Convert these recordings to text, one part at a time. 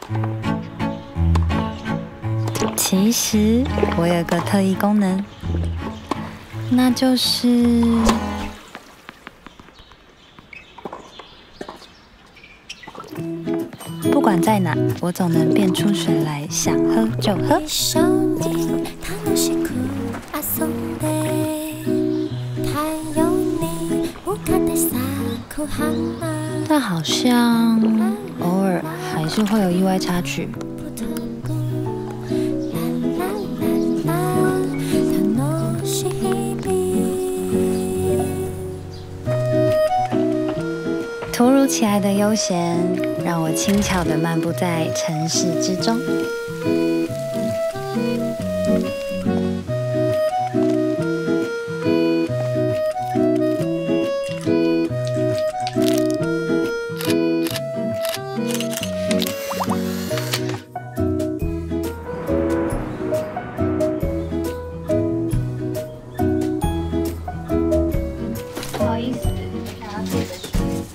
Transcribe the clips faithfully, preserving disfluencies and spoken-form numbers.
其实我有个特异功能，那就是不管在哪，我总能变出水来，想喝就喝。但好像偶尔还是会有意外插曲。突如其来的悠闲，让我轻巧地漫步在城市之中。不好意思，想要自己的水。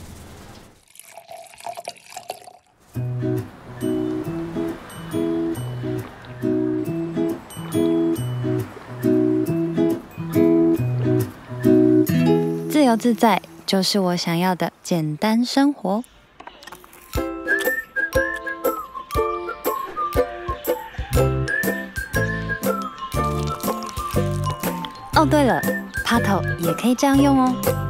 自由自在就是我想要的简单生活。哦，对了， Pato 也可以这样用哦。